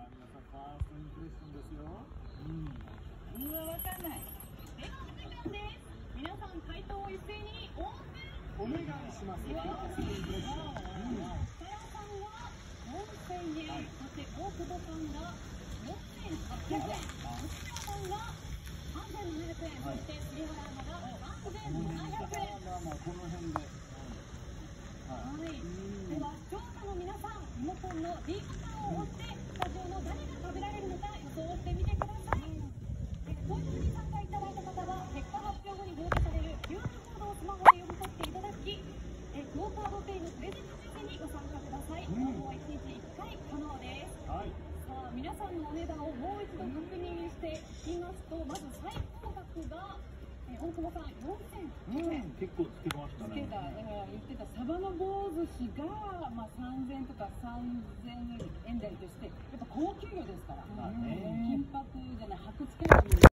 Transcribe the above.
皆さんファーストインプレッションですよ。 わかんない。ではお時間です。皆さん回答を一斉にオープン。 お願いします。ファーストインプレッション。 さやさんは4000円、そして大久保さんが4800円、吉田さんが3700円、そして杉原アナが3700円。 この辺で。 では視聴者の皆さん、リモコンの D ボタンを押してスタジオの誰が食べられるのか予想してみてください。投票に参加いただいた方は結果発表後に表示される QR コードをスマホで読み取っていただき、クオ・カードペイのプレゼント抽選にご参加ください。応募は1日1回可能です。さあ、皆さんのお値段をもう一度確認していきますと、まず最高額が大久保さん4000円。 結構つけましたね。 だから言ってたサバの棒寿司が、3000とか3000円台としてやっぱ高級魚ですから、金箔じゃない、箔付ける